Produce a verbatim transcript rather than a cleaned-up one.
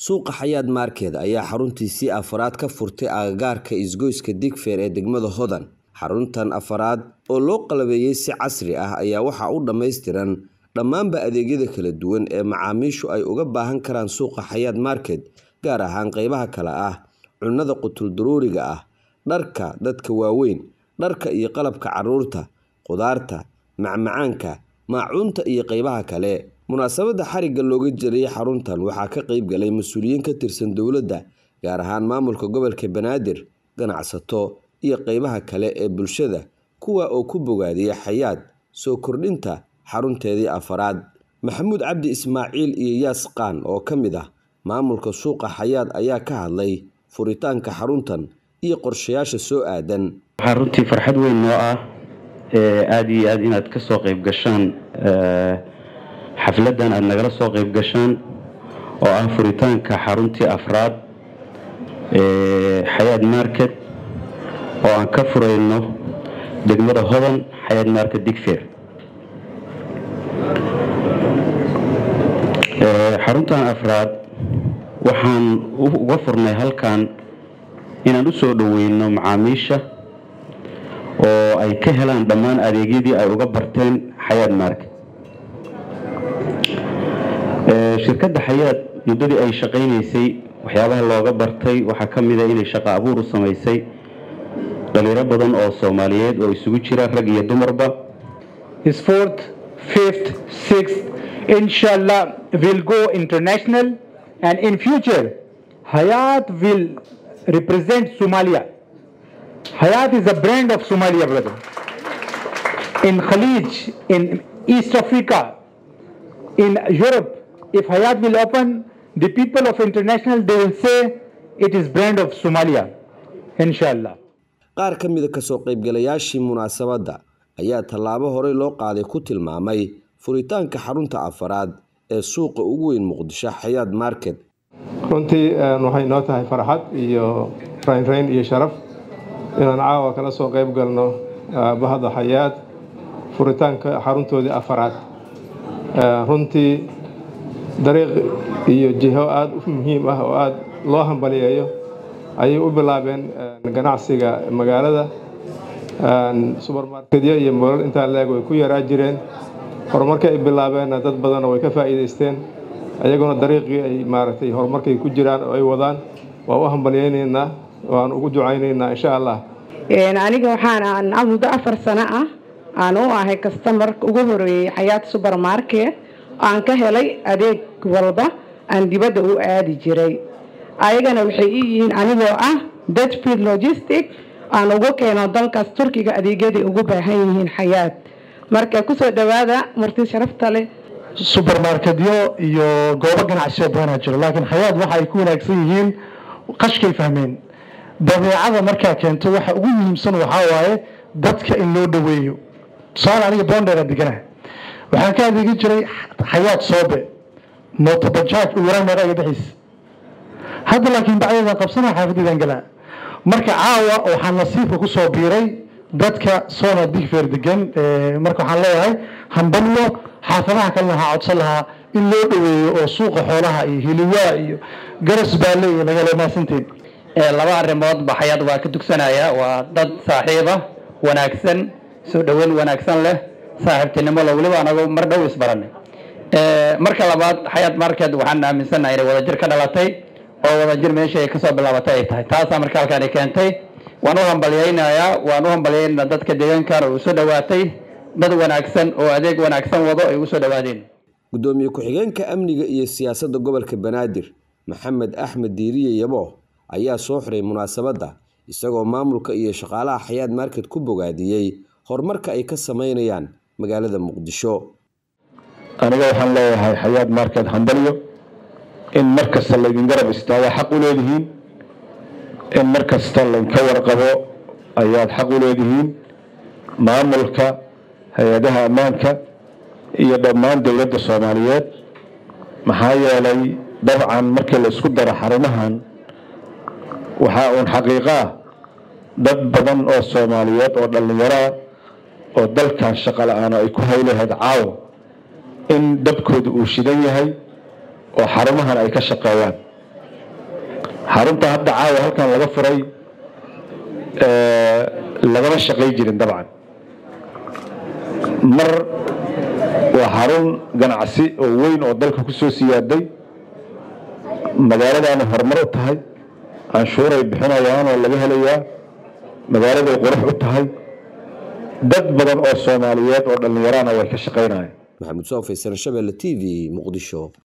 suuqa Xayaad Market ayaa xaruntiisii afraad ka furtay agagaarka isgoyska Digfaar ee degmada Hodan. Xaruntan afraad oo loo qalabeeyay si casri ah ayaa waxa uu dhameystiran dhammaanba adeegyada kala duwan ee macaamiishu ay uga baahan karaan suuqa Xayaad Market, gaar ahaan qaybaha kala ah cunnada qutul daruuriga ah, dharka dadka waaweyn, dharka iyo qalabka carruurta, qudaarta, macmacaanka, maacuunta iyo qaybaha kale. Munaasabada xariga looga jiray xaruntan waxaa ka qayb galay mas'uuliyiin ka tirsan dawladda, gaar ahaan maamulka gobolka Banaadir, ganacsato iyo qaybaha kale ee bulshada, kuwa oo ku bogaadiyay Xayaad soo kordhinta xarunteedii afraad. Maxamuud Cabdi Ismaaciil iyo Yaas Qaan oo ka mid ah maamulka suuqa Xayaad ayaa ka hadlay furitaanka xaruntan iyo qorshayaasha soo aadan. Waxaa runtii farxad weyn noo ah ee aad iyo aad inaad ka soo qayb gashaan xafladan aad nagala soo qayb gashaan oo ah furitaanka xaruntii afraad ee Xayaad Market oo aan ka furayno degmada Hodan, Xayaad Market Digfaar. ee xaruntan afraad waxaan uga furnay halkan inaan u soo dhaweyno macaamiisha oo ay ka helaan dhammaan adeegyadii ay uga barteen Xayaad Market. ee shirkadda Xayaad muddadii ay shaqeynaysay waxyaabaha looga bartay waxaa ka mid ah inay shaqo abuur u sameysay dhalinyaro badan oo Soomaaliyeed oo isugu jira rag iyo dumarba. His fourth, fifth, sixth, inshallah will go international, and in future Xayaad will represent Somalia. Xayaad is a brand of Somalia, brother. In Khalij, in East Africa, in Europe, if Xayaad will open, the people of international, they will say it is brand of Somalia, inshallah. qaar ka mid ah ka soo qaybgalayaashii munaasabada ayaa tallaabo hore loo qaaday ku tilmaamay furitaanka xarunta afraad ee suuqa ugu weyn Muqdisho, Xayaad Market. runtii waxay noo tahay farxad iyo rayn iyo sharaf inaan caawa kala soo qayb galno bahda Xayaad furitaanka xaruntoodii afraad. runtii dariiq iyo jiho aad u muhiim ah oo aad loo hambaliyeeyo ayay u bilaabeen ganacsiga magaalada. supermarketyo iyo moolal inta leeg way ku yaraa jireen. horumarka ay bilaabeen dad badan way ka faa'iideysteen, ayaguna dariiqii ay maaragtay horumarkay ku jiraan oo ay wadaan waa u hambaliyeynaynaa, waan ugu ducaynaynaa insha Allah. een aniga waxaan aan muddo afar sano ah aan u ahay customer ugu horeeyay Xayaad supermarket, aan ka helay adeeg walba aan dibadda u aadi jiray. ayagana waxay yihiin anigoo ah Dutchfield Logistics aan ugu keeno dalkaas Turkiga adeegyadii ugu baahan yihiin Xayaad. marka ku soo dhawaada marti sharafta leh. supermarketyo iyo goobo ganacsi oo badan jira, laakiin Xayaad waxa ay ku wanaagsan yihiin qashkay fahmeen. dabeecada marka keento waxa ugu muhiimsan waxa waaye dadka in loo dhaweeyo. soo aniga Boondheer deganaa waxaan ka adeegi jiray Xayaad Soobe mooto bajaaj u waran meeraga bixis. hadda laakiin bacdada qabsana xaafadidan galaa. marka caawa waxaan nasiibka ku soo biiray dadka Soona Digfaar degan. marka waxaan leeyahay hambaliyo xaafadaha kale ha codsan lahaa in loo dhaweeyo oo suuqa xoolaha iyo hilibaa iyo garas baale iyo laga leeyahay. ee laba arrimood ba Xayaad waa ka dugsanaya, waa dad saaxiib ah wanaagsan, soo dhaweyn wanaagsan leh, saaxiibtinimo la waliba anagu mar dhow isbaranay. ee marka labaad Xayaad Market waxaan aaminsanahay inay wada jir ka dhalatay oo wada jir meesha ay ka soo bilaabatay ay tahay. taas marka halkaan ay keentay waan u hambaliyeynayaa waan u hambaliyeynayaa dadka deegaanka oo soo dhawaatay, dad wanaagsan oo adeeg wanaagsan wado ay u soo dhawaadeen. gudoomiye ku-xigeenka amniga iyo siyaasadda gobolka Banaadir Maxamed Axmed Diiriye Yabo ayaa soo xiray munaasabada isagoo maamulka iyo shaqaalaha Xayaad Market ku bogaadiyay horumarka ay ka sameynayaan magaalada Muqdisho. aniga waxaan leeyahay Xayaad Market hambaliyo in markasta la idin garab istaago xaq u leedihiin, in markasta la ka warqabo ayaad xaq u leedihiin. maamulka hay'adaha ammaanka iyo dhammaan dawladda Soomaaliyeed maxaa yeelay dabcan markii la isku daro xarumahan waxa uu xaqiiqa dad badan oo Soomaaliyeed oo dhalinyaro oo dalkan shaqo la'aan ay ku haylahayd caaw in dabkoodu uu shidan yahay oo xarumahan ay ka shaqeeyaan. xarunta hadda caawa halkan laga furay ee lagama shaqay jirin dabcan mar waa xarun ganacsi oo weyn oo dalka ku soo siyaaday magaaladaana horumar u tahay canshuur ay bixinayaan oo laga helayaa magaalada ay qurux u tahay dad badan oo Soomaaliyeed oo dhalinyarana way ka shaqeynayaan Maxamed Soo Faysal Shabeelle T V Muqdisho